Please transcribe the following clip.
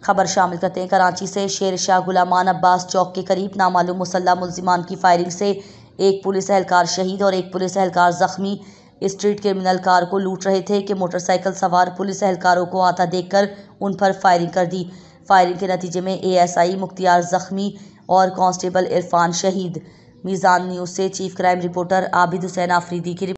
खबर शामिल करते हैं कराची से। शेर शाह गुलामान अब्बास चौक के करीब नामालूम मुसल्लह मुल्जिमान की फायरिंग से एक पुलिस एहलकार शहीद और एक पुलिस एहलकार जख्मी। स्ट्रीट क्रिमिनल कार को लूट रहे थे कि मोटरसाइकिल सवार पुलिस एहलकारों को आता देखकर उन पर फायरिंग कर दी। फायरिंग के नतीजे में ASI मुख्तियार जख्मी और कांस्टेबल इरफान शहीद। मीज़ान न्यूज़ से chief crime reporter Abid Hussain Afridi की